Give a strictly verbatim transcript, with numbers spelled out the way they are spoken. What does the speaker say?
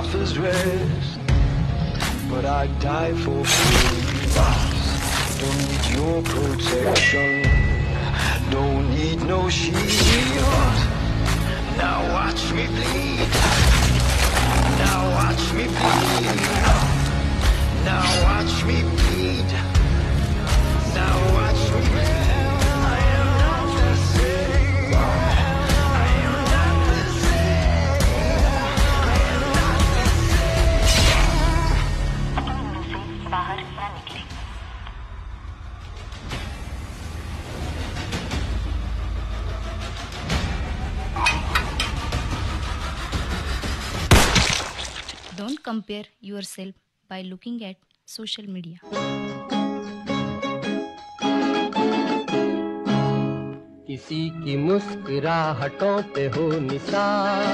offers rest, but I'd die for free. Don't need your protection, don't need no shield. Now watch me bleed, now watch me bleed, now watch me bleed, now watch me bleed. I am not the same, I am not the same, I am not the same. बाहर ना निकले। Don't compare yourself by looking at social media. किसी की मुस्कुराहटों पे हो निसार।